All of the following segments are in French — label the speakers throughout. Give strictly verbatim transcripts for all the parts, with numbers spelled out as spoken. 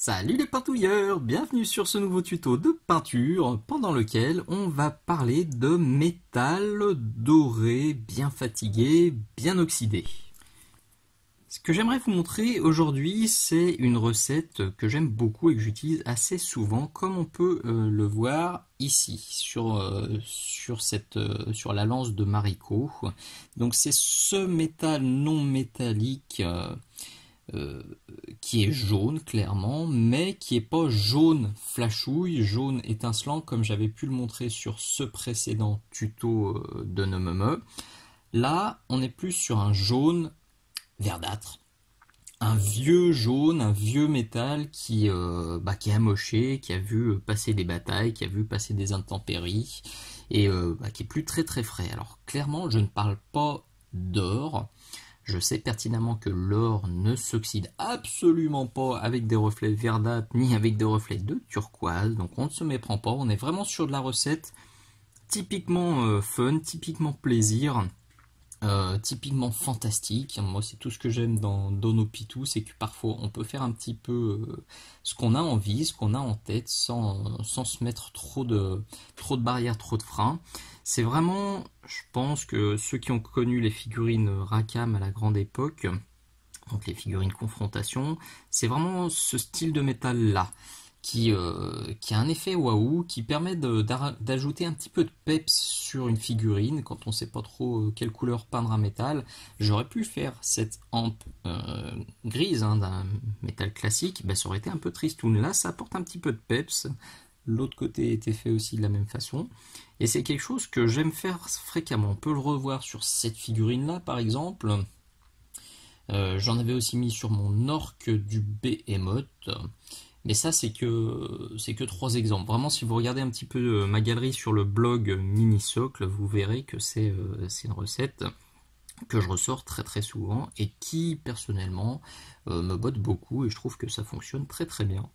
Speaker 1: Salut les peintouilleurs, bienvenue sur ce nouveau tuto de peinture pendant lequel on va parler de métal doré, bien fatigué, bien oxydé. Ce que j'aimerais vous montrer aujourd'hui, c'est une recette que j'aime beaucoup et que j'utilise assez souvent, comme on peut euh, le voir ici, sur, euh, sur, cette, euh, sur la lance de Marico. Donc c'est ce métal non métallique euh, Euh, qui est jaune clairement, mais qui est pas jaune flashouille, jaune étincelant comme j'avais pu le montrer sur ce précédent tuto euh, de Nememe. Là, on est plus sur un jaune verdâtre, un vieux jaune, un vieux métal qui, euh, bah, qui est amoché, qui a vu passer des batailles, qui a vu passer des intempéries et euh, bah, qui est plus très très frais. Alors clairement, je ne parle pas d'or. Je sais pertinemment que l'or ne s'oxyde absolument pas avec des reflets verdâtres ni avec des reflets de turquoise, donc on ne se méprend pas, on est vraiment sur de la recette typiquement euh, fun, typiquement plaisir, euh, typiquement fantastique. Moi c'est tout ce que j'aime dans Donopitou, c'est que parfois on peut faire un petit peu euh, ce qu'on a envie, ce qu'on a en tête sans, sans se mettre trop de, trop de barrières, trop de freins. C'est vraiment, je pense que ceux qui ont connu les figurines Rackham à la grande époque, donc les figurines confrontation, c'est vraiment ce style de métal là qui, euh, qui a un effet waouh, qui permet d'ajouter un petit peu de peps sur une figurine quand on ne sait pas trop quelle couleur peindre un métal. J'aurais pu faire cette hampe euh, grise hein, d'un métal classique, ben, ça aurait été un peu tristoun. Là ça apporte un petit peu de peps. L'autre côté était fait aussi de la même façon. Et c'est quelque chose que j'aime faire fréquemment. On peut le revoir sur cette figurine-là, par exemple. Euh, J'en avais aussi mis sur mon orc du Behemoth. Mais ça, c'est que, c'est que trois exemples. Vraiment, si vous regardez un petit peu ma galerie sur le blog Minisocle, vous verrez que c'est euh, une recette que je ressors très très souvent et qui, personnellement, euh, me botte beaucoup et je trouve que ça fonctionne très très bien.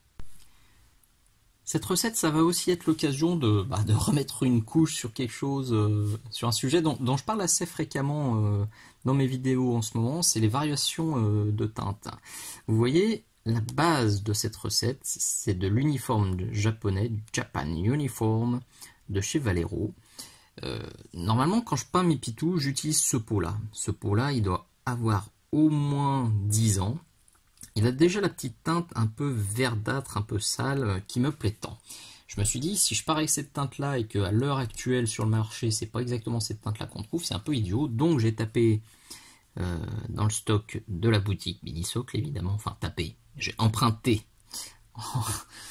Speaker 1: Cette recette, ça va aussi être l'occasion de, bah, de remettre une couche sur quelque chose, euh, sur un sujet dont, dont je parle assez fréquemment euh, dans mes vidéos en ce moment, c'est les variations euh, de teintes. Vous voyez, la base de cette recette, c'est de l'uniforme japonais, du Japan Uniform de chez Vallejo. Euh, normalement, quand je peins mes pitous, j'utilise ce pot-là. Ce pot-là, il doit avoir au moins dix ans. Il a déjà la petite teinte un peu verdâtre, un peu sale, qui me plaît tant. Je me suis dit, si je pars avec cette teinte-là et qu'à l'heure actuelle sur le marché, c'est pas exactement cette teinte-là qu'on trouve, c'est un peu idiot. Donc j'ai tapé euh, dans le stock de la boutique Minisocle, évidemment, enfin tapé, j'ai emprunté en,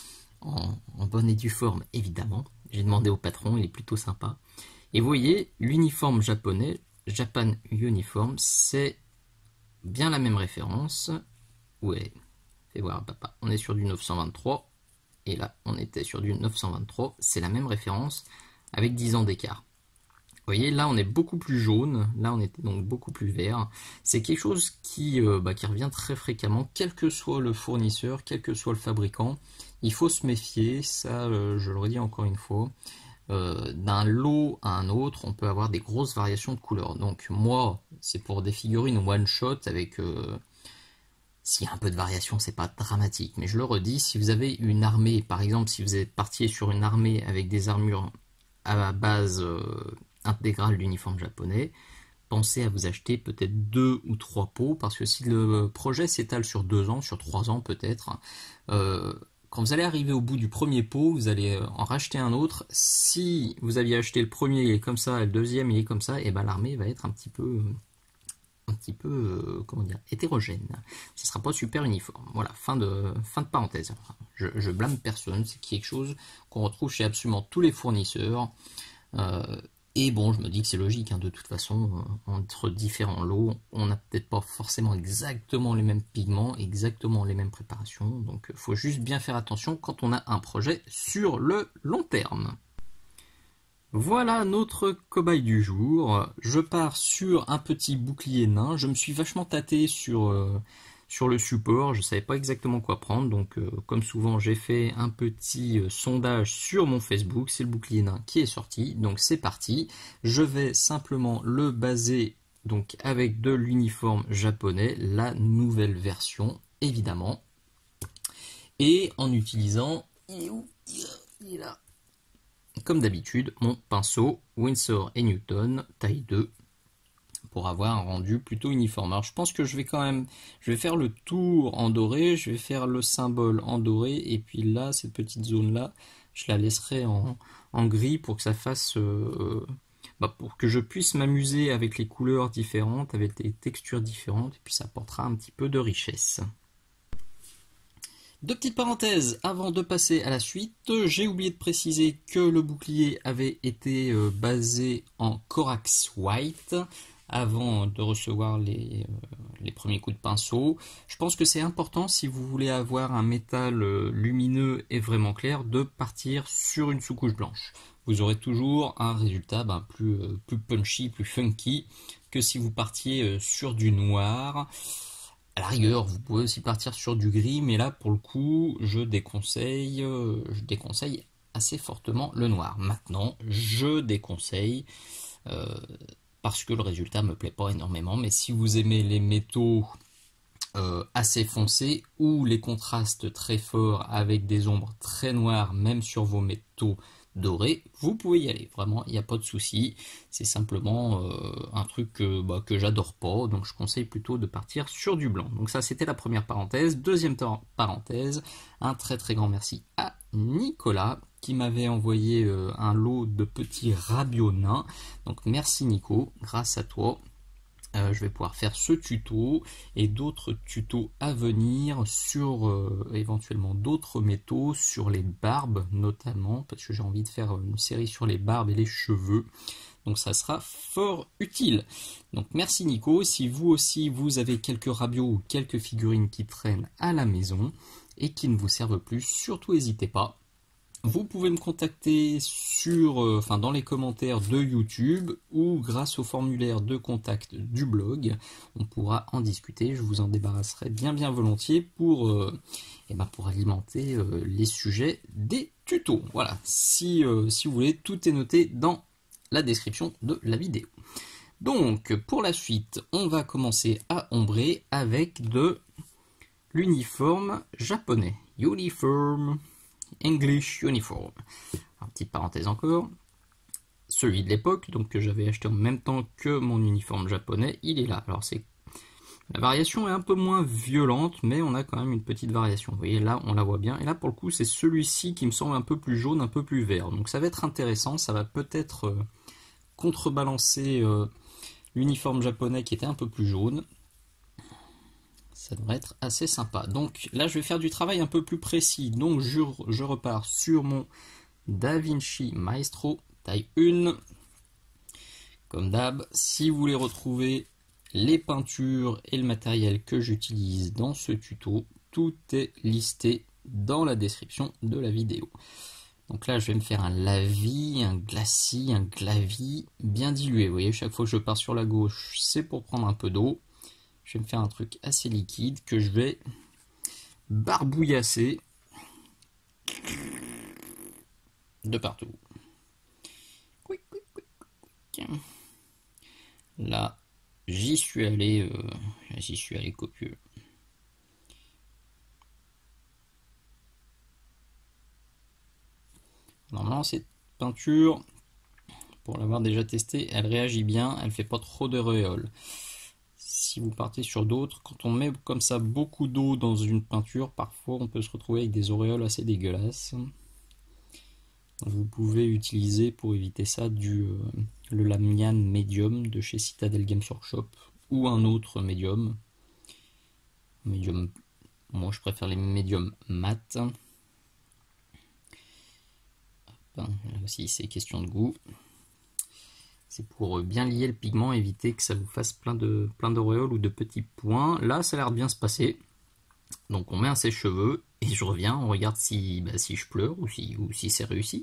Speaker 1: en, en bonne et due forme, évidemment. J'ai demandé au patron, il est plutôt sympa. Et vous voyez, l'uniforme japonais, Japan Uniform, c'est bien la même référence. Ouais, fais voir papa, on est sur du neuf cent vingt-trois, et là on était sur du neuf cent vingt-trois, c'est la même référence, avec dix ans d'écart. Vous voyez, là on est beaucoup plus jaune, là on était donc beaucoup plus vert. C'est quelque chose qui, euh, bah, qui revient très fréquemment, quel que soit le fournisseur, quel que soit le fabricant. Il faut se méfier, ça euh, je le redis encore une fois. Euh, d'un lot à un autre, on peut avoir des grosses variations de couleurs. Donc moi, c'est pour des figurines one shot avec... Euh, S'il y a un peu de variation, c'est pas dramatique. Mais je le redis, si vous avez une armée, par exemple, si vous êtes parti sur une armée avec des armures à la base euh, intégrale d'uniforme japonais, pensez à vous acheter peut-être deux ou trois pots, parce que si le projet s'étale sur deux ans, sur trois ans peut-être, euh, quand vous allez arriver au bout du premier pot, vous allez en racheter un autre. Si vous aviez acheté le premier, il est comme ça, et le deuxième, il est comme ça, et ben l'armée va être un petit peu... un petit peu, euh, comment dire, hétérogène. Ce sera pas super uniforme. Voilà, fin de, fin de parenthèse. Je, je blâme personne, c'est quelque chose qu'on retrouve chez absolument tous les fournisseurs. Euh, et bon, je me dis que c'est logique, hein, de toute façon, euh, entre différents lots, on n'a peut-être pas forcément exactement les mêmes pigments, exactement les mêmes préparations, donc il faut juste bien faire attention quand on a un projet sur le long terme. Voilà notre cobaye du jour. Je pars sur un petit bouclier nain. Je me suis vachement tâté sur, euh, sur le support. Je ne savais pas exactement quoi prendre. Donc, euh, comme souvent, j'ai fait un petit euh, sondage sur mon Facebook. C'est le bouclier nain qui est sorti. Donc, c'est parti. Je vais simplement le baser donc, avec de l'uniforme japonais, la nouvelle version, évidemment. et en utilisant, il est où? Il est là. Comme d'habitude, mon pinceau Winsor et Newton taille deux pour avoir un rendu plutôt uniforme. Alors je pense que je vais quand même, je vais faire le tour en doré, je vais faire le symbole en doré, et puis là, cette petite zone là, je la laisserai en, en gris pour que ça fasse, euh, bah pour que je puisse m'amuser avec les couleurs différentes, avec les textures différentes, et puis ça apportera un petit peu de richesse. Deux petites parenthèses avant de passer à la suite. J'ai oublié de préciser que le bouclier avait été basé en Corax White avant de recevoir les, les premiers coups de pinceau. Je pense que c'est important, si vous voulez avoir un métal lumineux et vraiment clair, de partir sur une sous-couche blanche. Vous aurez toujours un résultat ben, plus, plus punchy, plus funky que si vous partiez sur du noir. À la rigueur, vous pouvez aussi partir sur du gris, mais là, pour le coup, je déconseille, je déconseille assez fortement le noir. Maintenant, je déconseille, euh, parce que le résultat me plaît pas énormément, mais si vous aimez les métaux euh, assez foncés, ou les contrastes très forts avec des ombres très noires, même sur vos métaux doré, vous pouvez y aller, vraiment, il n'y a pas de souci. C'est simplement euh, un truc que, bah, que j'adore pas, donc je conseille plutôt de partir sur du blanc. Donc ça, c'était la première parenthèse. Deuxième parenthèse, un très très grand merci à Nicolas qui m'avait envoyé euh, un lot de petits rabios nains. Donc merci Nico, grâce à toi. Euh, je vais pouvoir faire ce tuto et d'autres tutos à venir sur euh, éventuellement d'autres métaux, sur les barbes notamment, parce que j'ai envie de faire une série sur les barbes et les cheveux. Donc ça sera fort utile. Donc merci Nico. Si vous aussi vous avez quelques rabios ou quelques figurines qui traînent à la maison et qui ne vous servent plus, surtout n'hésitez pas. Vous pouvez me contacter sur, euh, enfin dans les commentaires de YouTube ou grâce au formulaire de contact du blog. On pourra en discuter. Je vous en débarrasserai bien bien volontiers pour, euh, eh ben pour alimenter euh, les sujets des tutos. Voilà. Si, euh, si vous voulez, tout est noté dans la description de la vidéo. Donc pour la suite, on va commencer à ombrer avec de l'uniforme japonais. Uniform. English Uniform. Alors, petite parenthèse encore, celui de l'époque, donc que j'avais acheté en même temps que mon uniforme japonais, il est là. Alors c'est la variation est un peu moins violente, mais on a quand même une petite variation. Vous voyez là, on la voit bien. Et là pour le coup, c'est celui-ci qui me semble un peu plus jaune, un peu plus vert. Donc ça va être intéressant, ça va peut-être euh, contrebalancer euh, l'uniforme japonais qui était un peu plus jaune. Ça devrait être assez sympa. Donc là, je vais faire du travail un peu plus précis. Donc je, je repars sur mon DaVinci Maestro taille un. Comme d'hab, si vous voulez retrouver les peintures et le matériel que j'utilise dans ce tuto, tout est listé dans la description de la vidéo. Donc là, je vais me faire un lavis, un glacis, un glavis bien dilué. Vous voyez, chaque fois que je pars sur la gauche, c'est pour prendre un peu d'eau. Je vais me faire un truc assez liquide que je vais barbouillasser de partout. Là, j'y suis allé, euh, j'y suis allé copieux. Normalement, cette peinture, pour l'avoir déjà testée, elle réagit bien, elle fait pas trop de réole. Si vous partez sur d'autres, quand on met comme ça beaucoup d'eau dans une peinture, parfois on peut se retrouver avec des auréoles assez dégueulasses. Vous pouvez utiliser pour éviter ça du euh, le Lamian Medium de chez Citadel Games Workshop ou un autre médium. Médium, moi je préfère les médiums mat. Là aussi c'est question de goût. C'est pour bien lier le pigment, éviter que ça vous fasse plein de plein d'auréoles ou de petits points. Là, ça a l'air de bien se passer. Donc on met un sèche-cheveux et je reviens, on regarde si, bah, si je pleure ou si, ou si c'est réussi.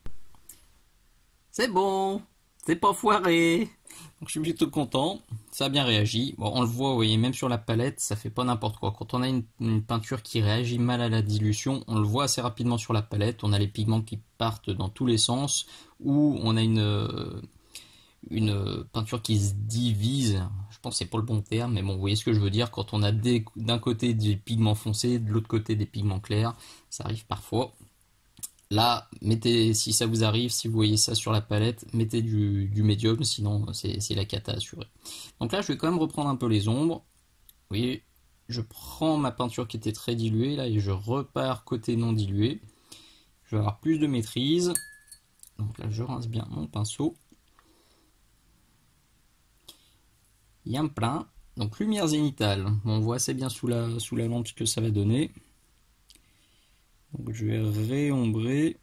Speaker 1: C'est bon, c'est pas foiré. Donc je suis plutôt content, ça a bien réagi. Bon, on le voit, vous voyez, même sur la palette, ça fait pas n'importe quoi. Quand on a une, une peinture qui réagit mal à la dilution, on le voit assez rapidement sur la palette. On a les pigments qui partent dans tous les sens, ou on a une... Euh, une peinture qui se divise. Je pense que c'est pas le bon terme, mais bon, vous voyez ce que je veux dire. Quand on a d'un côté des pigments foncés, de l'autre côté des pigments clairs, ça arrive parfois. Là, mettez, si ça vous arrive, si vous voyez ça sur la palette, mettez du, du médium, sinon c'est la cata assurée. Donc là, je vais quand même reprendre un peu les ombres. Vous voyez, je prends ma peinture qui était très diluée, là, et je repars côté non dilué. Je vais avoir plus de maîtrise. Donc là, je rince bien mon pinceau. Il y a un plein. Donc lumière zénithale. Bon, on voit assez bien sous la, sous la lampe ce que ça va donner. Donc je vais réombrer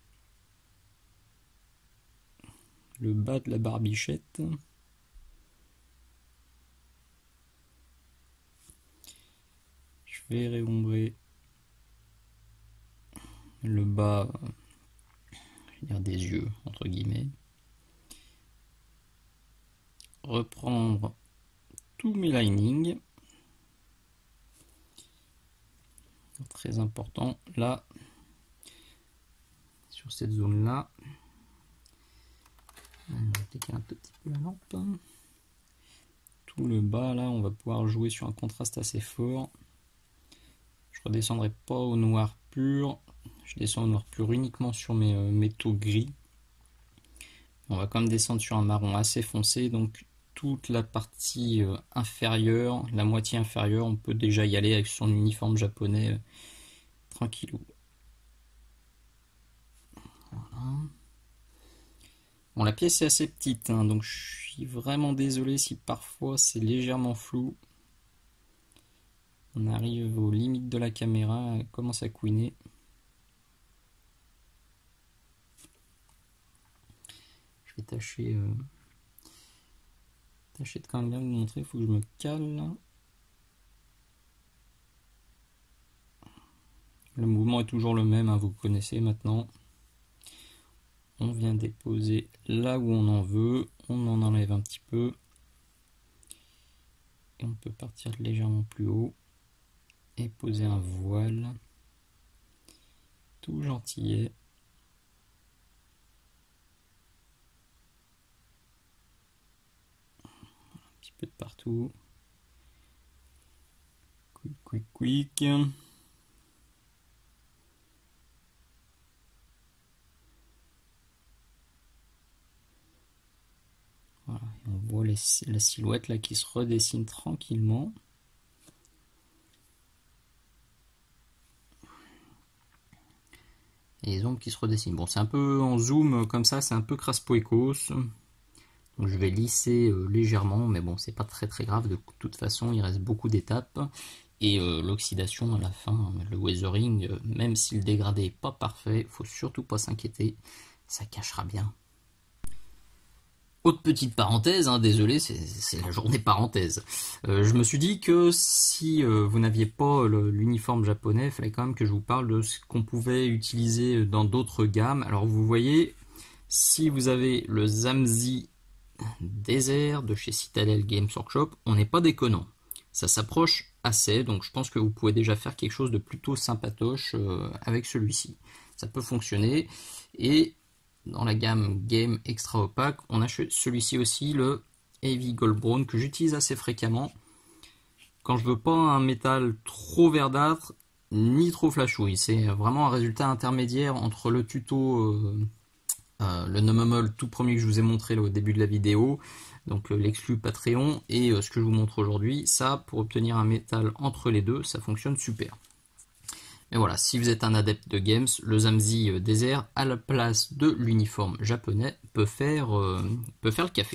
Speaker 1: le bas de la barbichette. Je vais réombrer le bas, je veux dire des yeux, entre guillemets. Reprendre tous mes linings. Très important, là, sur cette zone-là. On va décaler un tout petit peu la lampe. Tout le bas, là, on va pouvoir jouer sur un contraste assez fort. Je redescendrai pas au noir pur. Je descends au noir pur uniquement sur mes euh, métaux gris. On va quand même descendre sur un marron assez foncé, donc toute la partie euh, inférieure, la moitié inférieure, on peut déjà y aller avec son uniforme japonais euh, tranquillou. Voilà. Bon, la pièce est assez petite, hein, donc je suis vraiment désolé si parfois c'est légèrement flou. On arrive aux limites de la caméra, elle commence à couiner. Je vais tâcher, euh, tâcher de quand même bien vous montrer, il faut que je me cale. Le mouvement est toujours le même, hein, vous connaissez maintenant. On vient déposer là où on en veut, on en enlève un petit peu. Et on peut partir légèrement plus haut et poser un voile. Tout gentillet. Un petit peu de partout. Quick, quick, quick. Voilà, et on voit les, la silhouette là qui se redessine tranquillement. Et les ombres qui se redessinent. Bon, c'est un peu en zoom comme ça, c'est un peu craspoécos. Donc je vais lisser euh, légèrement, mais bon, c'est pas très très grave. De toute façon, il reste beaucoup d'étapes. Et euh, l'oxydation à la fin, le weathering, euh, même si le dégradé n'est pas parfait, faut surtout pas s'inquiéter, ça cachera bien. Autre petite parenthèse, hein, désolé, c'est la journée parenthèse. Euh, je me suis dit que si euh, vous n'aviez pas l'uniforme japonais, il fallait quand même que je vous parle de ce qu'on pouvait utiliser dans d'autres gammes. Alors vous voyez, si vous avez le Zamzi Desert de chez Citadel Games Workshop, on n'est pas déconnant. Ça s'approche assez, donc je pense que vous pouvez déjà faire quelque chose de plutôt sympatoche euh, avec celui-ci. Ça peut fonctionner. Et dans la gamme Game Extra Opaque, on a celui-ci aussi, le Heavy Gold Brown, que j'utilise assez fréquemment quand je veux pas un métal trop verdâtre ni trop flashouille. C'est vraiment un résultat intermédiaire entre le tuto, euh, euh, le Nomomol tout premier que je vous ai montré là, au début de la vidéo, donc euh, l'exclu Patreon, et euh, ce que je vous montre aujourd'hui. Ça, pour obtenir un métal entre les deux, ça fonctionne super. Mais voilà, si vous êtes un adepte de games, le Zamzi Desert, à la place de l'uniforme japonais, peut faire, euh, peut faire le café.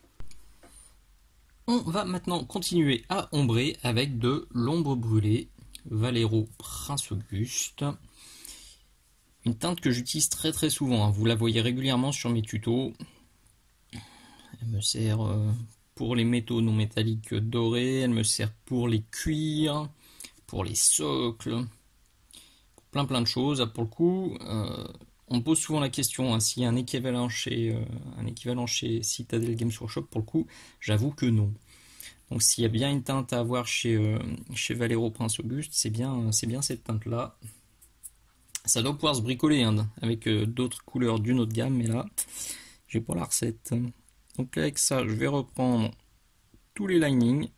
Speaker 1: On va maintenant continuer à ombrer avec de l'ombre brûlée, Vallejo Prince Auguste. Une teinte que j'utilise très très souvent, hein. Vous la voyez régulièrement sur mes tutos. Elle me sert euh, pour les métaux non métalliques dorés, elle me sert pour les cuirs, pour les socles. Plein plein de choses. Pour le coup, euh, on pose souvent la question hein, s'il y a un équivalent chez euh, un équivalent chez Citadel Games Workshop. Pour le coup, j'avoue que non. Donc s'il y a bien une teinte à avoir chez euh, chez Vallejo Prince Auguste, c'est bien c'est bien cette teinte là. Ça doit pouvoir se bricoler hein, avec euh, d'autres couleurs d'une autre gamme, mais là, j'ai pas la recette. Donc là, avec ça, je vais reprendre tous les linings.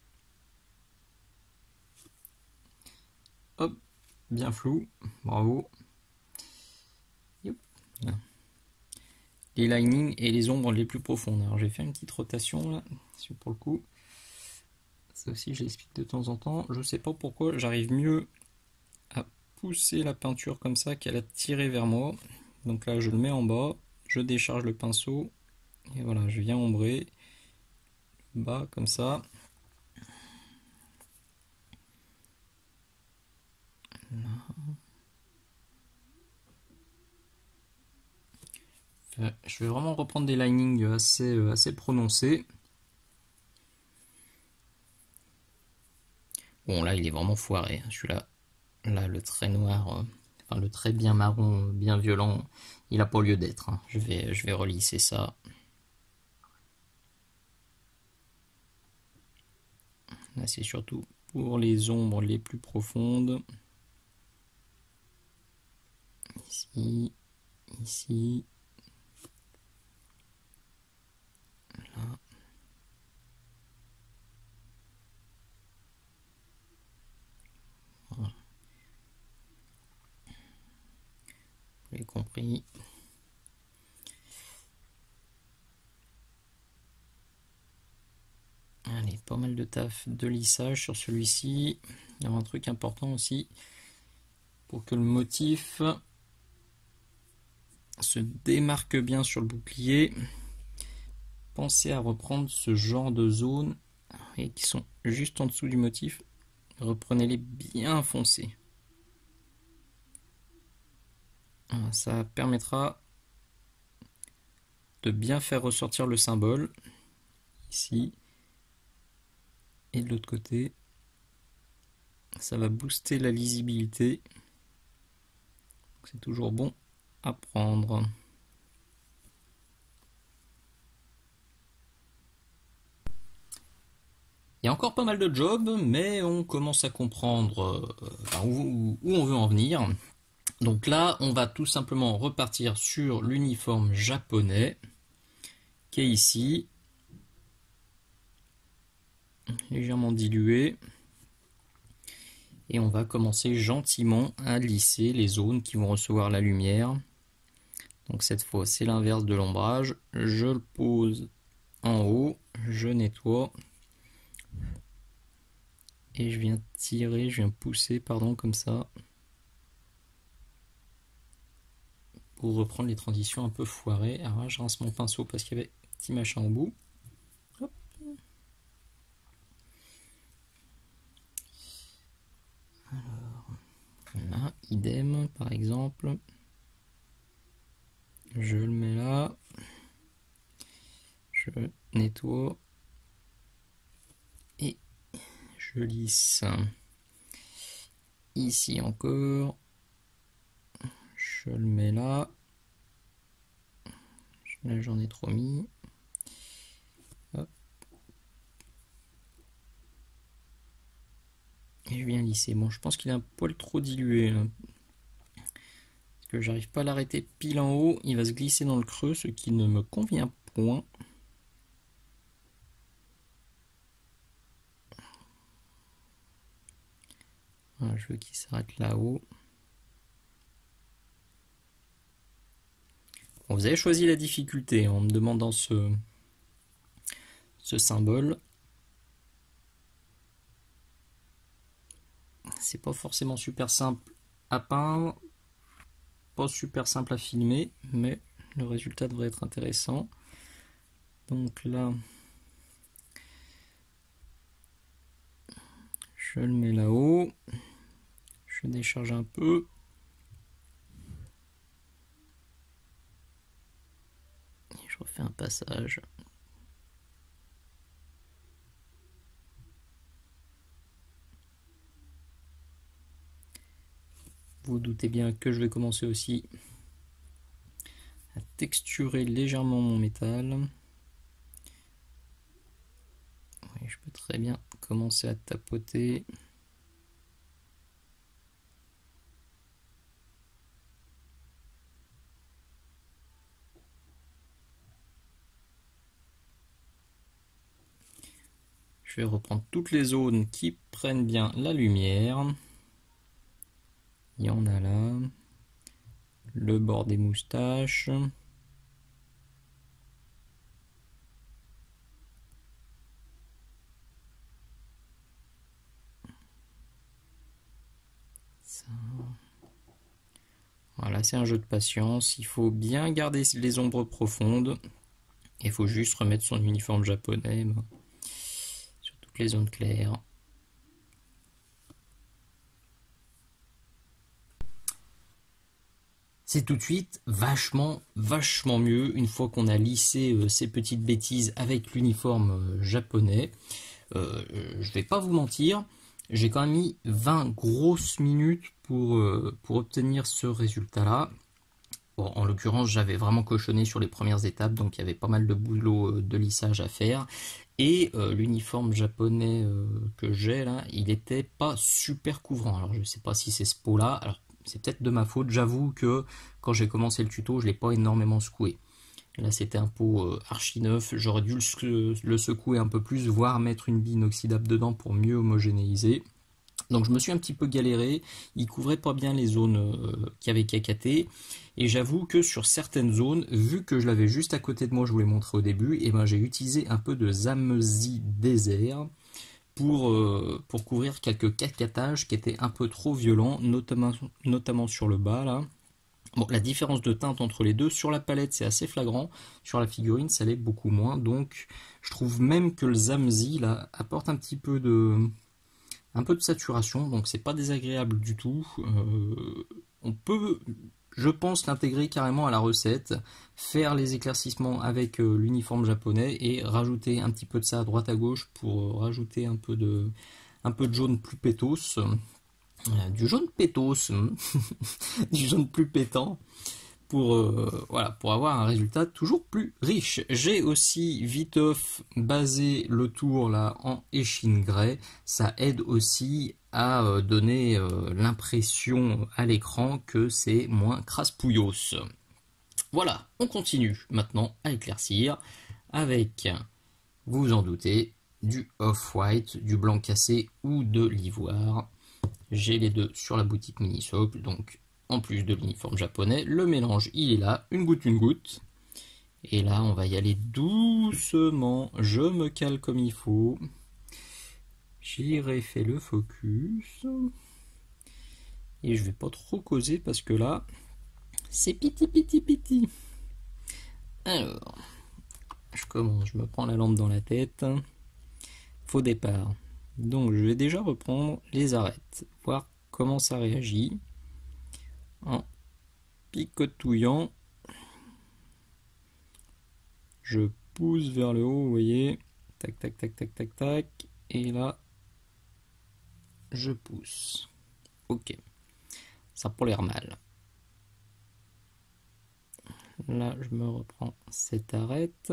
Speaker 1: Hop, bien flou, bravo. Yep. Les linings et les ombres les plus profondes. Alors j'ai fait une petite rotation là, pour le coup. Ça aussi, je l'explique de temps en temps. Je sais pas pourquoi, j'arrive mieux à pousser la peinture comme ça qu'à la tirer vers moi. Donc là, je le mets en bas, je décharge le pinceau et voilà, je viens ombrer bas comme ça. Là. Je vais vraiment reprendre des linings assez, assez prononcés. Bon, là, il est vraiment foiré. Celui-là, là, le trait noir, euh, enfin le trait bien marron, bien violent, il n'a pas lieu d'être. Hein. Je vais, je vais relisser ça. Là, c'est surtout pour les ombres les plus profondes. Ici, ici, là. Voilà. Vous l'avez compris. Allez, pas mal de taf de lissage sur celui-ci. Il y a un truc important aussi pour que le motif se démarque bien sur le bouclier. Pensez à reprendre ce genre de zones et qui sont juste en dessous du motif. Reprenez-les bien foncés. Ça permettra de bien faire ressortir le symbole ici et de l'autre côté. Ça va booster la lisibilité. C'est toujours bon à prendre. Il y a encore pas mal de jobs, mais on commence à comprendre euh, où, où on veut en venir. Donc là, on va tout simplement repartir sur l'uniforme japonais, qui est ici, légèrement dilué. Et on va commencer gentiment à lisser les zones qui vont recevoir la lumière. Donc cette fois, c'est l'inverse de l'ombrage. Je le pose en haut, je nettoie. Et je viens tirer, je viens pousser, pardon, comme ça. Pour reprendre les transitions un peu foirées. Alors là, je rince mon pinceau parce qu'il y avait un petit machin au bout. Hop. Alors, là, idem, par exemple. Je le mets là. Je nettoie. Et je lisse. Ici encore. Je le mets là. Là, j'en ai trop mis. Hop. Et je viens lisser. Bon, je pense qu'il est un poil trop dilué. Là. Parce que j'arrive pas à l'arrêter pile en haut. Il va se glisser dans le creux, ce qui ne me convient point. Voilà, je veux qu'il s'arrête là-haut. Bon, vous avez choisi la difficulté en me demandant ce, ce symbole. C'est pas forcément super simple à peindre, pas super simple à filmer, mais le résultat devrait être intéressant. Donc là, je le mets là-haut, je décharge un peu. Et je refais un passage. Vous doutez bien que je vais commencer aussi à texturer légèrement mon métal. Oui, je peux très bien commencer à tapoter. Je vais reprendre toutes les zones qui prennent bien la lumière. Il y en a là. Le bord des moustaches. Ça. Voilà, c'est un jeu de patience. Il faut bien garder les ombres profondes. Il faut juste remettre son uniforme japonais ben, sur toutes les zones claires. C'est tout de suite vachement, vachement mieux une fois qu'on a lissé euh, ces petites bêtises avec l'uniforme euh, japonais. Euh, je vais pas vous mentir, j'ai quand même mis vingt grosses minutes pour, euh, pour obtenir ce résultat-là. Bon, en l'occurrence, j'avais vraiment cochonné sur les premières étapes, donc il y avait pas mal de boulot euh, de lissage à faire. Et euh, l'uniforme japonais euh, que j'ai là, il était pas super couvrant. Alors je sais pas si c'est ce pot-là. Alors c'est peut-être de ma faute. J'avoue que quand j'ai commencé le tuto, je l'ai pas énormément secoué. Là c'était un pot euh, archi neuf. J'aurais dû le, le secouer un peu plus, voire mettre une bille inoxydable dedans pour mieux homogénéiser. Donc je me suis un petit peu galéré, il couvrait pas bien les zones euh, qui avaient cacaté, et j'avoue que sur certaines zones, vu que je l'avais juste à côté de moi, je vous l'ai montré au début, et ben j'ai utilisé un peu de Zamesi désert pour, euh, pour couvrir quelques cacatages qui étaient un peu trop violents, notamment, notamment sur le bas là. Bon, la différence de teinte entre les deux, sur la palette c'est assez flagrant, sur la figurine ça l'est beaucoup moins, donc je trouve même que le Zamesi là apporte un petit peu de... un peu de saturation, donc c'est pas désagréable du tout. Euh, on peut, je pense, l'intégrer carrément à la recette, faire les éclaircissements avec euh, l'uniforme japonais et rajouter un petit peu de ça à droite à gauche pour euh, rajouter un peu de, un peu de jaune plus pétos, euh, du jaune pétos, du jaune plus pétant. Pour, euh, voilà, pour avoir un résultat toujours plus riche. J'ai aussi viteuf basé le tour là en échine grès. Ça aide aussi à euh, donner euh, l'impression à l'écran que c'est moins craspouillos. Voilà, on continue maintenant à éclaircir avec, vous vous en doutez, du off-white, du blanc cassé ou de l'ivoire. J'ai les deux sur la boutique Minisocle, donc en plus de l'uniforme japonais, le mélange il est là, une goutte, une goutte. Et là on va y aller doucement, je me cale comme il faut. J'irai faire le focus. Et je vais pas trop causer parce que là, c'est piti piti piti. Alors, je commence, je me prends la lampe dans la tête. Faux départ. Donc je vais déjà reprendre les arêtes, voir comment ça réagit. En picotouillant, je pousse vers le haut, vous voyez, tac tac tac tac tac tac, et là je pousse. Ok, ça a pas l'air mal. Là je me reprends cette arête.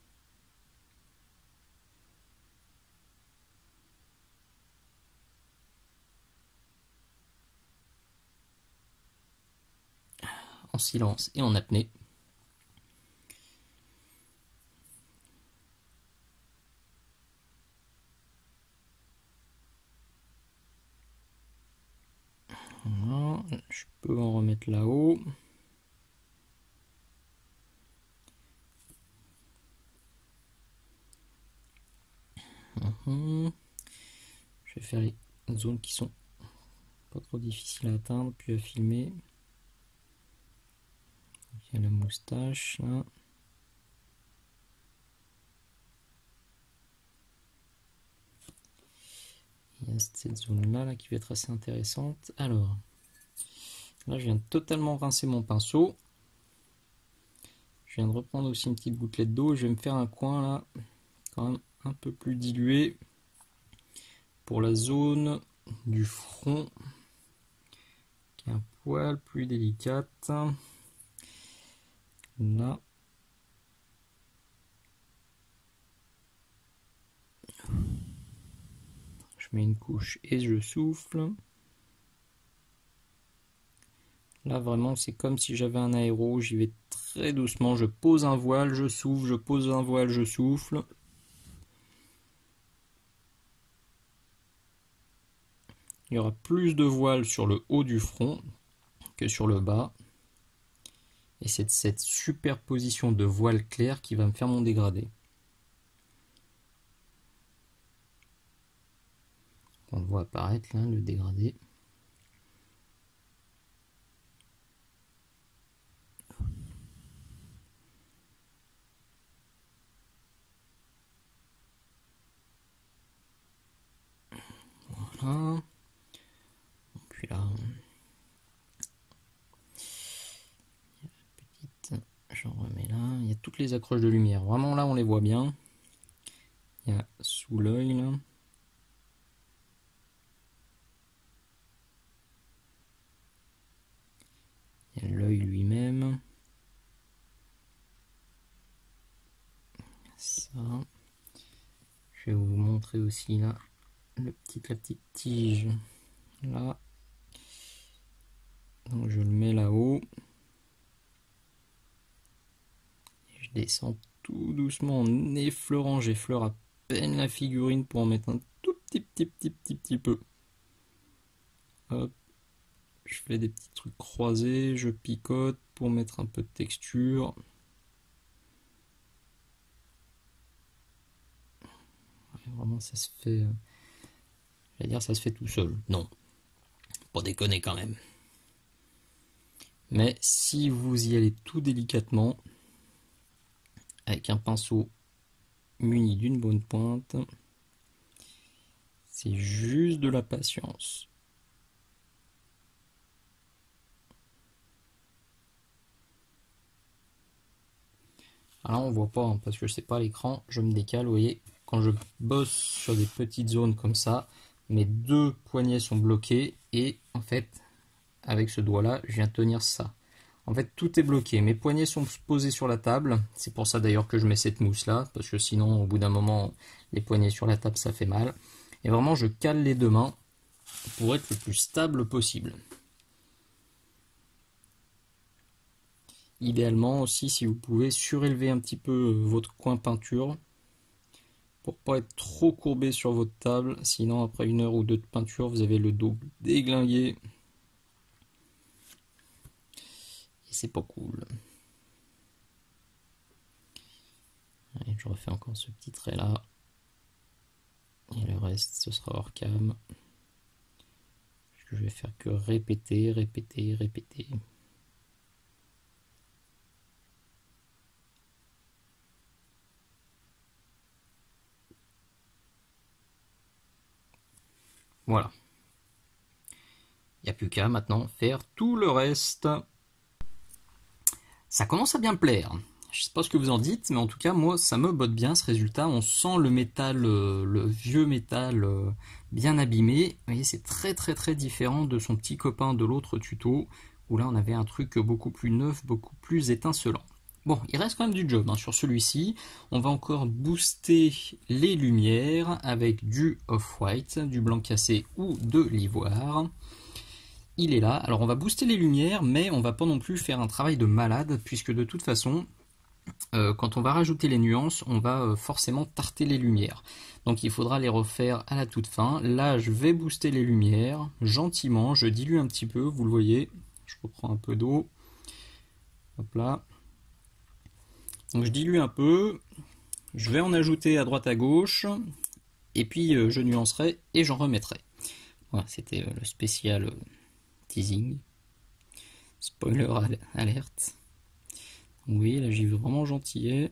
Speaker 1: En silence et en apnée. Voilà, je peux en remettre là-haut. Uhum. Je vais faire les zones qui sont pas trop difficiles à atteindre puis à filmer. Il y a la moustache là. Il y a cette zone là, là qui va être assez intéressante. Alors, là je viens de totalement rincer mon pinceau. Je viens de reprendre aussi une petite gouttelette d'eau. Je vais me faire un coin là, quand même un peu plus dilué pour la zone du front, qui est un poil plus délicate. Là. Je mets une couche et je souffle. Là vraiment c'est comme si j'avais un aéro, j'y vais très doucement, je pose un voile, je souffle, je pose un voile, je souffle. il y aura plus de voile sur le haut du front que sur le bas. Et c'est cette superposition de voile clair qui va me faire mon dégradé. On le voit apparaître là, le dégradé. Voilà. Puis là, petite, j'en remets là. Il y a toutes les accroches de lumière. Vraiment là, on les voit bien. Il y a sous l'œil là. Il y a l'œil lui-même. Ça. Je vais vous montrer aussi là le petit, la petite tige là. Donc je le mets là-haut. Je descends tout doucement en effleurant. J'effleure à peine la figurine pour en mettre un tout petit petit petit petit petit peu. Hop. Je fais des petits trucs croisés, je picote pour mettre un peu de texture. Vraiment ça se fait, euh, je vais dire ça se fait tout seul. Non, pas déconner quand même. Mais si vous y allez tout délicatement, avec un pinceau muni d'une bonne pointe, c'est juste de la patience. Alors on voit pas hein, parce que je sais pas à l'écran, je me décale, vous voyez, quand je bosse sur des petites zones comme ça, mes deux poignets sont bloqués et en fait avec ce doigt là je viens tenir ça. En fait tout est bloqué, mes poignets sont posés sur la table, c'est pour ça d'ailleurs que je mets cette mousse là, parce que sinon au bout d'un moment les poignets sur la table ça fait mal. Et vraiment je cale les deux mains pour être le plus stable possible. Idéalement aussi, si vous pouvez, surélever un petit peu votre coin peinture pour pas être trop courbé sur votre table, sinon après une heure ou deux de peinture, vous avez le dos déglingué et c'est pas cool. Allez, je refais encore ce petit trait là et le reste ce sera hors cam. Je vais faire que répéter, répéter, répéter. Voilà. Il n'y a plus qu'à maintenant faire tout le reste. Ça commence à bien me plaire. Je sais pas ce que vous en dites, mais en tout cas, moi, ça me botte bien ce résultat. On sent le métal, euh, le vieux métal euh, bien abîmé. Vous voyez, c'est très très très différent de son petit copain de l'autre tuto, où là, on avait un truc beaucoup plus neuf, beaucoup plus étincelant. Bon, il reste quand même du job hein, sur celui-ci. On va encore booster les lumières avec du off-white, du blanc cassé ou de l'ivoire. Il est là. Alors on va booster les lumières, mais on va pas non plus faire un travail de malade, puisque de toute façon, euh, quand on va rajouter les nuances, on va euh, forcément tarter les lumières. Donc il faudra les refaire à la toute fin. Là, je vais booster les lumières gentiment. Je dilue un petit peu, vous le voyez. Je reprends un peu d'eau. Hop là. Donc je dilue un peu. Je vais en ajouter à droite à gauche. Et puis euh, je nuancerai et j'en remettrai. Voilà, c'était euh, le spécial euh, teasing. Spoiler alerte. Oui, là j'y vais vraiment gentillet.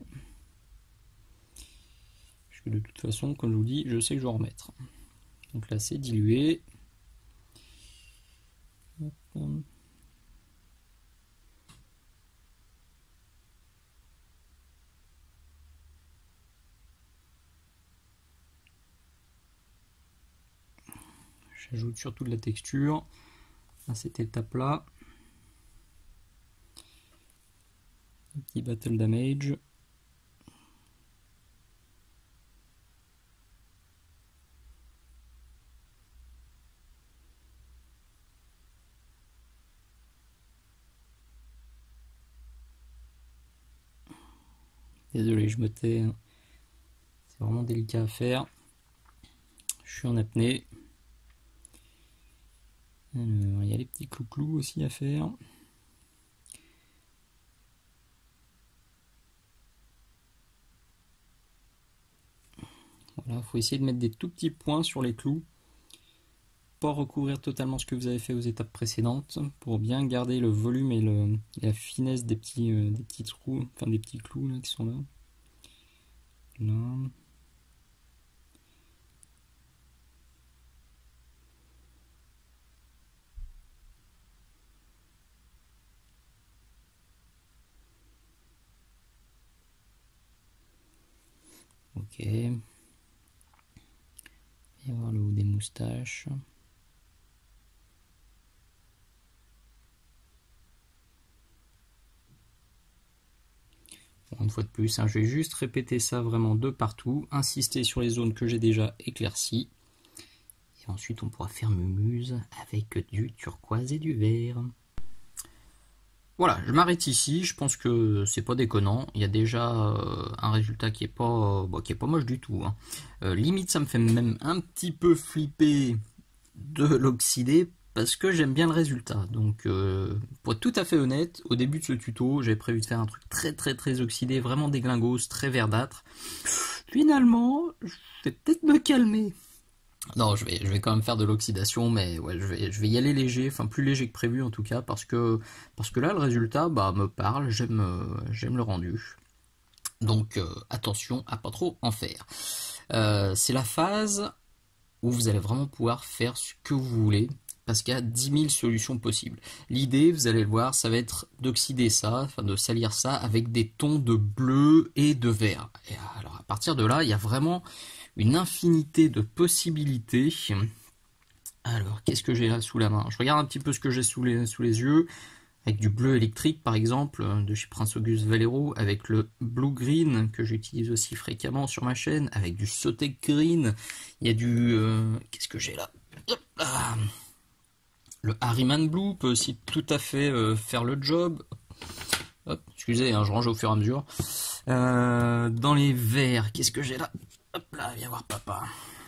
Speaker 1: Parce que de toute façon, comme je vous dis, je sais que je vais en remettre. Donc là c'est dilué. Hop. J'ajoute surtout de la texture à cette étape-là. Un petit battle damage. Désolé, je me tais. C'est vraiment délicat à faire. Je suis en apnée. Alors, il y a les petits clous-clous aussi à faire. Voilà, il faut essayer de mettre des tout petits points sur les clous. Pas recouvrir totalement ce que vous avez fait aux étapes précédentes pour bien garder le volume et, le, et la finesse des petits, euh, des petits trous, enfin des petits clous là, qui sont là. Là. Ok. Et voir le haut des moustaches. Bon, une fois de plus, hein, je vais juste répéter ça vraiment de partout, insister sur les zones que j'ai déjà éclaircies. Et ensuite, on pourra faire mumuse avec du turquoise et du vert. Voilà, je m'arrête ici, je pense que c'est pas déconnant, il y a déjà euh, un résultat qui est pas, euh, bah, qui est pas moche du tout. Hein. Euh, limite ça me fait même un petit peu flipper de l'oxyder parce que j'aime bien le résultat. Donc euh, pour être tout à fait honnête, au début de ce tuto, j'avais prévu de faire un truc très très très oxydé, vraiment déglingos, très verdâtre. Finalement, je vais peut-être me calmer. Non, je vais, je vais quand même faire de l'oxydation, mais ouais, je vais, je vais y aller léger, enfin plus léger que prévu en tout cas, parce que, parce que là le résultat bah, me parle, j'aime, euh, j'aime le rendu. Donc euh, attention à pas trop en faire. Euh, c'est la phase où vous allez vraiment pouvoir faire ce que vous voulez, parce qu'il y a dix mille solutions possibles. L'idée, vous allez le voir, ça va être d'oxyder ça, enfin de salir ça avec des tons de bleu et de vert. Et alors à partir de là, il y a vraiment une infinité de possibilités. Alors, qu'est-ce que j'ai là sous la main? Je regarde un petit peu ce que j'ai sous les, sous les yeux, avec du bleu électrique par exemple, de chez Prince Auguste Valero, avec le Blue Green, que j'utilise aussi fréquemment sur ma chaîne, avec du Sotek Green, il y a du... Euh, qu'est-ce que j'ai là? Hop là. Le Harriman Blue peut aussi tout à fait euh, faire le job. Hop, excusez, hein, je range au fur et à mesure. Euh, dans les verts, qu'est-ce que j'ai là? Hop là, viens voir papa.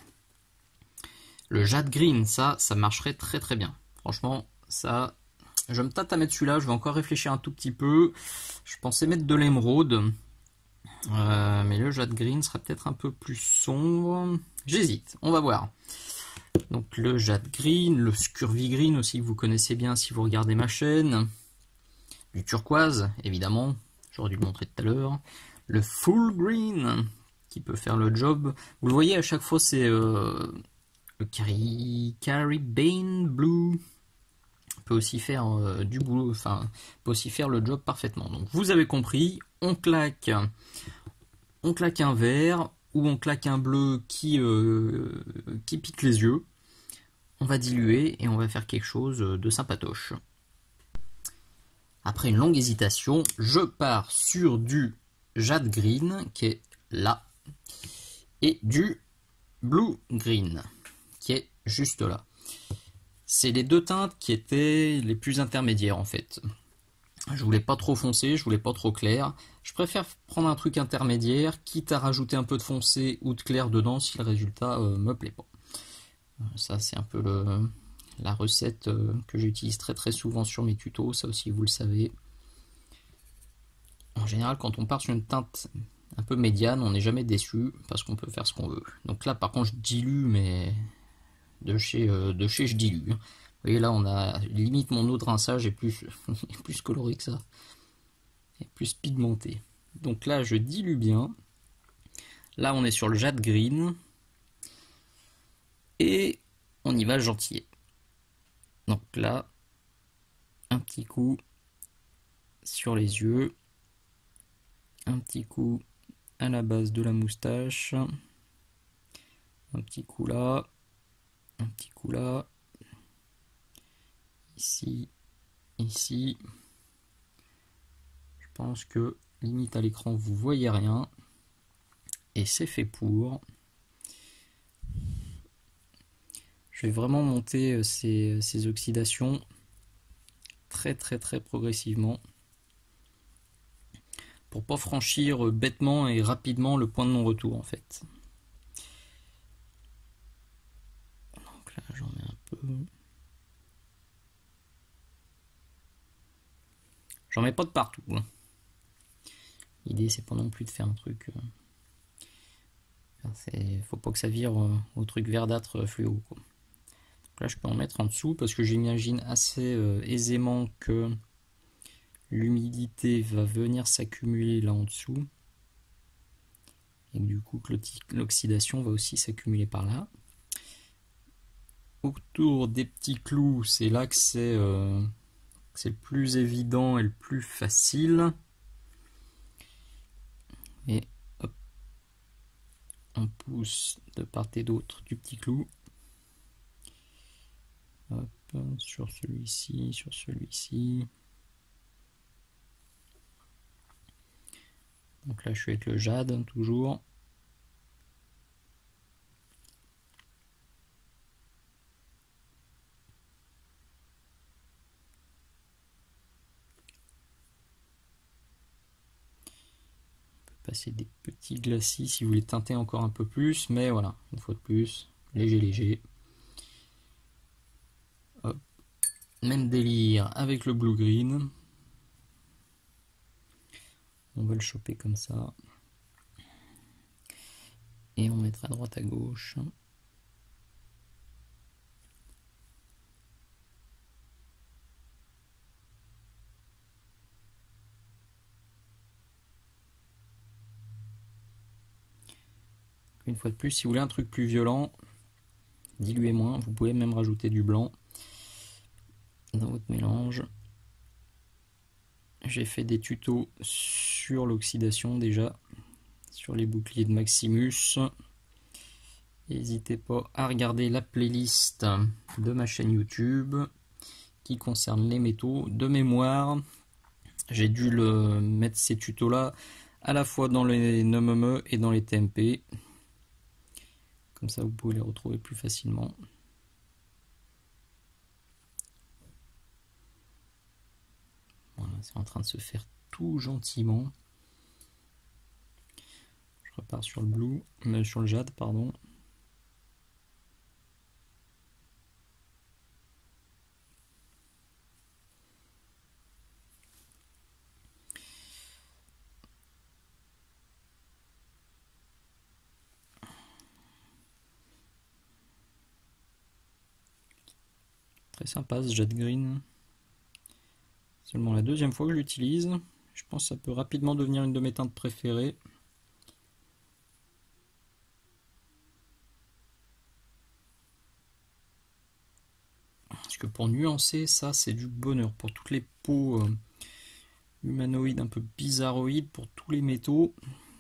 Speaker 1: Le Jade Green, ça, ça marcherait très très bien. Franchement, ça, je me tâte à mettre celui-là. Je vais encore réfléchir un tout petit peu. Je pensais mettre de l'émeraude. Euh, mais le Jade Green sera peut-être un peu plus sombre. J'hésite, on va voir. Donc le Jade Green, le Scurvy Green aussi, que vous connaissez bien si vous regardez ma chaîne. Du turquoise, évidemment. J'aurais dû le montrer tout à l'heure. Le Full Green, qui peut faire le job. Vous le voyez, à chaque fois, c'est euh, le Caribbean Blue. Peut aussi faire euh, du boulot, enfin, peut aussi faire le job parfaitement. Donc, vous avez compris, on claque, on claque un vert ou on claque un bleu qui, euh, qui pique les yeux. On va diluer et on va faire quelque chose de sympatoche. Après une longue hésitation, je pars sur du Jade Green, qui est là, et du Blue Green, qui est juste là. C'est les deux teintes qui étaient les plus intermédiaires en fait. Je voulais pas trop foncé, je voulais pas trop clair. Je préfère prendre un truc intermédiaire, quitte à rajouter un peu de foncé ou de clair dedans si le résultat euh, me plaît pas. Ça c'est un peu le... la recette euh, que j'utilise très très souvent sur mes tutos, ça aussi vous le savez. En général, quand on part sur une teinte un peu médiane, on n'est jamais déçu parce qu'on peut faire ce qu'on veut. Donc là, par contre, je dilue, mais de chez, euh, de chez je dilue. Vous voyez, là, on a limite mon eau de rinçage est plus, est plus coloré que ça, est plus pigmenté. Donc là, je dilue bien. Là, on est sur le Jade Green et on y va gentillet. Donc là, un petit coup sur les yeux, un petit coup à la base de la moustache, un petit coup là, un petit coup là, ici, ici. Je pense que limite à l'écran vous voyez rien et c'est fait pour. Je vais vraiment monter ces, ces oxydations très très très progressivement pour pas franchir bêtement et rapidement le point de non-retour en fait. Donc là j'en mets un peu. J'en mets pas de partout. Hein. L'idée, c'est pas non plus de faire un truc... Euh, faut pas que ça vire euh, au truc verdâtre fluo. Quoi. Donc là, je peux en mettre en dessous parce que j'imagine assez euh, aisément que l'humidité va venir s'accumuler là en dessous. Et du coup, que l'oxydation va aussi s'accumuler par là. Autour des petits clous, c'est là que c'est euh, le plus évident et le plus facile. Et hop, on pousse de part et d'autre du petit clou. Hop, sur celui-ci, sur celui-ci. Donc là, je suis avec le jade, toujours. Passer des petits glacis si vous voulez teinter encore un peu plus, mais voilà, une fois de plus, léger léger. Hop. Même délire avec le blue green. On va le choper comme ça. Et on mettra à droite à gauche. Une fois de plus, si vous voulez un truc plus violent, diluez moins, vous pouvez même rajouter du blanc dans votre mélange. J'ai fait des tutos sur l'oxydation déjà, sur les boucliers de Maximus. N'hésitez pas à regarder la playlist de ma chaîne YouTube qui concerne les métaux. De mémoire, j'ai dû le mettre ces tutos là à la fois dans les N M M E et dans les T M P. Comme ça, vous pouvez les retrouver plus facilement. Voilà, c'est en train de se faire tout gentiment. Je repars sur le blue, mais sur le jade, pardon. Très sympa ce jade green. Seulement la deuxième fois que je l'utilise. Je pense que ça peut rapidement devenir une de mes teintes préférées. Parce que pour nuancer, ça c'est du bonheur. Pour toutes les peaux euh, humanoïdes un peu bizarroïdes, pour tous les métaux,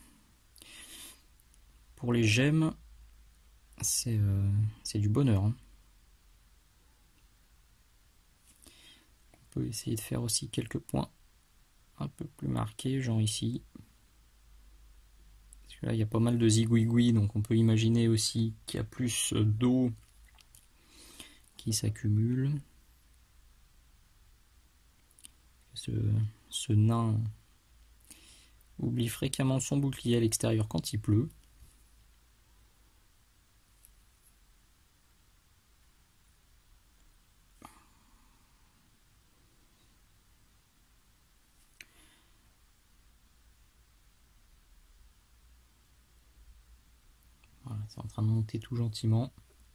Speaker 1: pour les gemmes, c'est euh, c'est du bonheur. Hein. On peut essayer de faire aussi quelques points un peu plus marqués, genre ici. Parce que là, il y a pas mal de zigouigouis, donc on peut imaginer aussi qu'il y a plus d'eau qui s'accumule. Ce, ce nain oublie fréquemment son bouclier à l'extérieur quand il pleut. Voilà, c'est en train de monter tout gentiment.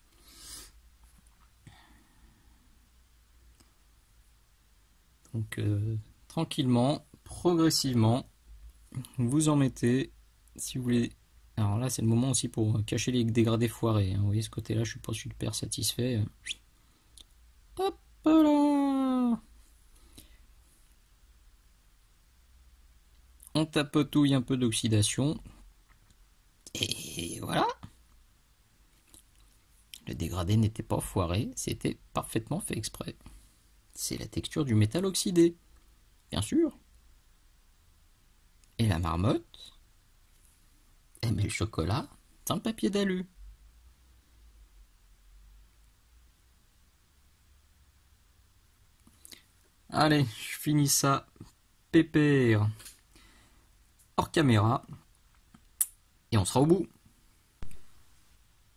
Speaker 1: Donc euh, tranquillement, progressivement, vous en mettez, si vous voulez. Alors là, c'est le moment aussi pour cacher les dégradés foirés. Hein. Vous voyez, ce côté-là, je suis pas super satisfait. Hop là! On tapotouille un peu d'oxydation. Et voilà! Le dégradé n'était pas foiré, c'était parfaitement fait exprès. C'est la texture du métal oxydé, bien sûr. Et la marmotte, elle met le chocolat dans le papier d'alu. Allez, je finis ça pépère hors caméra et on sera au bout.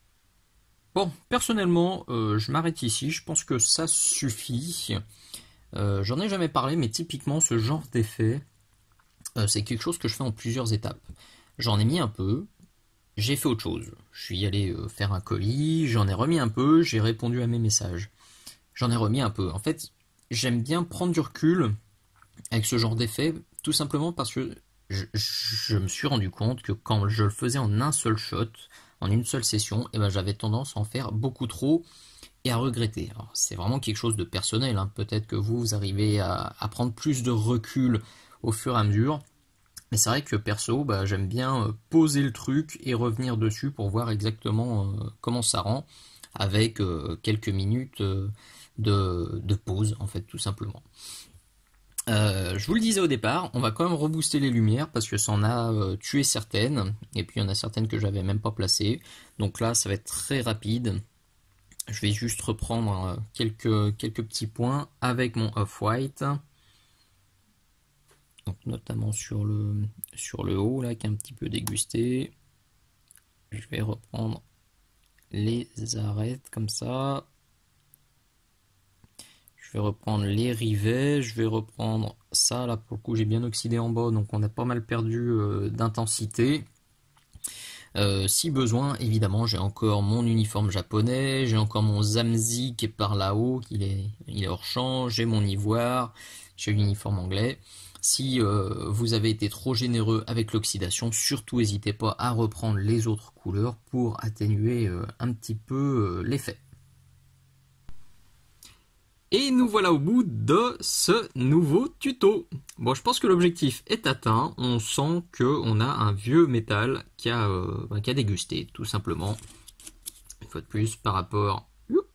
Speaker 1: Bon, personnellement, euh, je m'arrête ici. Je pense que ça suffit. Euh, j'en ai jamais parlé, mais typiquement ce genre d'effet, euh, c'est quelque chose que je fais en plusieurs étapes. J'en ai mis un peu, j'ai fait autre chose. Je suis allé euh, faire un colis, j'en ai remis un peu, j'ai répondu à mes messages. J'en ai remis un peu. En fait, j'aime bien prendre du recul avec ce genre d'effet, tout simplement parce que je, je me suis rendu compte que quand je le faisais en un seul shot, en une seule session, eh ben, j'avais tendance à en faire beaucoup trop et à regretter. Alors, c'est vraiment quelque chose de personnel, hein. Peut-être que vous, vous arrivez à, à prendre plus de recul au fur et à mesure. Mais c'est vrai que perso, bah, j'aime bien euh, poser le truc et revenir dessus pour voir exactement euh, comment ça rend, avec euh, quelques minutes euh, de, de pause, en fait, tout simplement. Euh, je vous le disais au départ, on va quand même rebooster les lumières parce que ça en a euh, tué certaines, et puis il y en a certaines que j'avais même pas placées. Donc là, ça va être très rapide. Je vais juste reprendre euh, quelques, quelques petits points avec mon off-white. Donc notamment sur le, sur le haut là qui est un petit peu dégusté. Je vais reprendre les arêtes comme ça. Je vais reprendre les rivets, je vais reprendre ça, là pour le coup j'ai bien oxydé en bas, donc on a pas mal perdu euh, d'intensité. Euh, si besoin, évidemment, j'ai encore mon uniforme japonais, j'ai encore mon Zamzi qui est par là-haut, il est, il est hors champ, j'ai mon ivoire, j'ai l'uniforme anglais. Si euh, vous avez été trop généreux avec l'oxydation, surtout n'hésitez pas à reprendre les autres couleurs pour atténuer euh, un petit peu euh, l'effet. Et nous voilà au bout de ce nouveau tuto. Bon, je pense que l'objectif est atteint. On sent qu'on a un vieux métal qui a, euh, qui a dégusté, tout simplement. Une fois de plus, par rapport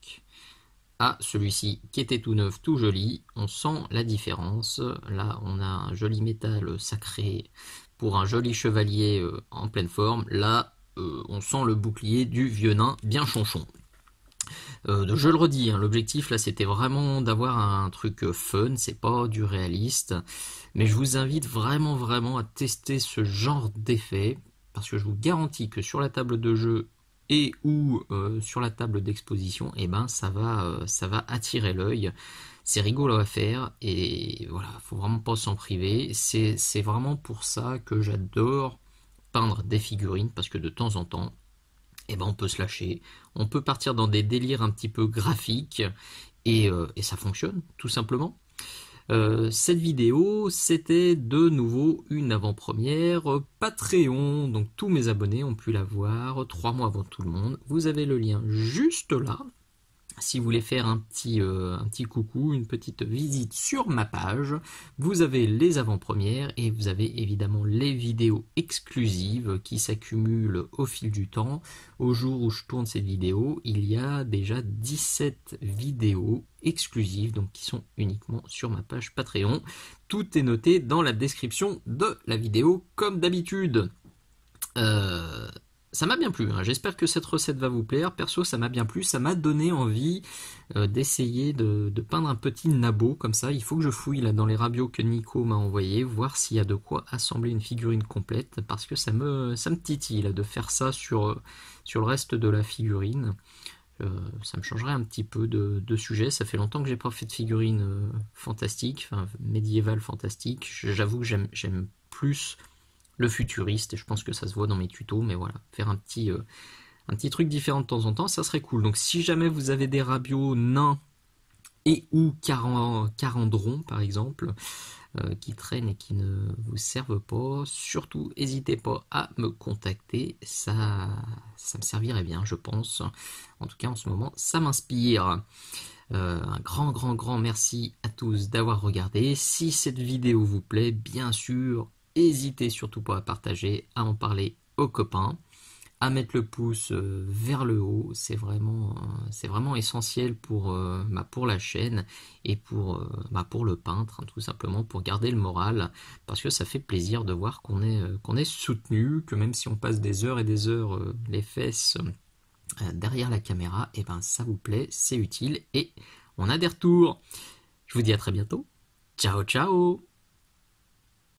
Speaker 1: à celui-ci qui était tout neuf, tout joli. On sent la différence. Là, on a un joli métal sacré pour un joli chevalier euh, en pleine forme. Là, euh, on sent le bouclier du vieux nain bien chonchon. Euh, je le redis, hein, l'objectif là c'était vraiment d'avoir un truc fun, c'est pas du réaliste, mais je vous invite vraiment vraiment à tester ce genre d'effet, parce que je vous garantis que sur la table de jeu et ou euh, sur la table d'exposition, eh ben ça va, euh, ça va attirer l'œil. C'est rigolo à faire et voilà, faut vraiment pas s'en priver. C'est vraiment pour ça que j'adore peindre des figurines, parce que de temps en temps, eh ben on peut se lâcher, on peut partir dans des délires un petit peu graphiques et, euh, et ça fonctionne tout simplement. Euh, cette vidéo, c'était de nouveau une avant-première Patreon, donc tous mes abonnés ont pu la voir trois mois avant tout le monde. Vous avez le lien juste là. Si vous voulez faire un petit, euh, un petit coucou, une petite visite sur ma page, vous avez les avant-premières et vous avez évidemment les vidéos exclusives qui s'accumulent au fil du temps. Au jour où je tourne cette vidéo, il y a déjà dix-sept vidéos exclusives, donc qui sont uniquement sur ma page Patreon. Tout est noté dans la description de la vidéo comme d'habitude. Euh... Ça m'a bien plu, hein. J'espère que cette recette va vous plaire. Perso, ça m'a bien plu, ça m'a donné envie euh, d'essayer de, de peindre un petit nabo comme ça. Il faut que je fouille là dans les rabios que Nico m'a envoyé, voir s'il y a de quoi assembler une figurine complète, parce que ça me, ça me titille là, de faire ça sur, sur le reste de la figurine. Euh, ça me changerait un petit peu de, de sujet. Ça fait longtemps que j'ai pas fait de figurine euh, fantastique, enfin médiévale fantastique. J'avoue que j'aime plus le futuriste, et je pense que ça se voit dans mes tutos, mais voilà, faire un petit, euh, un petit truc différent de temps en temps, ça serait cool. Donc si jamais vous avez des rabios nains et ou carandrons par exemple, euh, qui traînent et qui ne vous servent pas, surtout n'hésitez pas à me contacter, ça, ça me servirait bien je pense. En tout cas en ce moment ça m'inspire. Euh, un grand grand grand merci à tous d'avoir regardé. Si cette vidéo vous plaît, bien sûr, n'hésitez surtout pas à partager, à en parler aux copains, à mettre le pouce euh, vers le haut, c'est vraiment, euh, c'est vraiment essentiel pour, euh, bah, pour la chaîne et pour, euh, bah, pour le peintre, hein, tout simplement pour garder le moral, parce que ça fait plaisir de voir qu'on est, euh, qu'on est soutenu, que même si on passe des heures et des heures euh, les fesses euh, derrière la caméra, et ben ça vous plaît, c'est utile et on a des retours. Je vous dis à très bientôt, ciao ciao.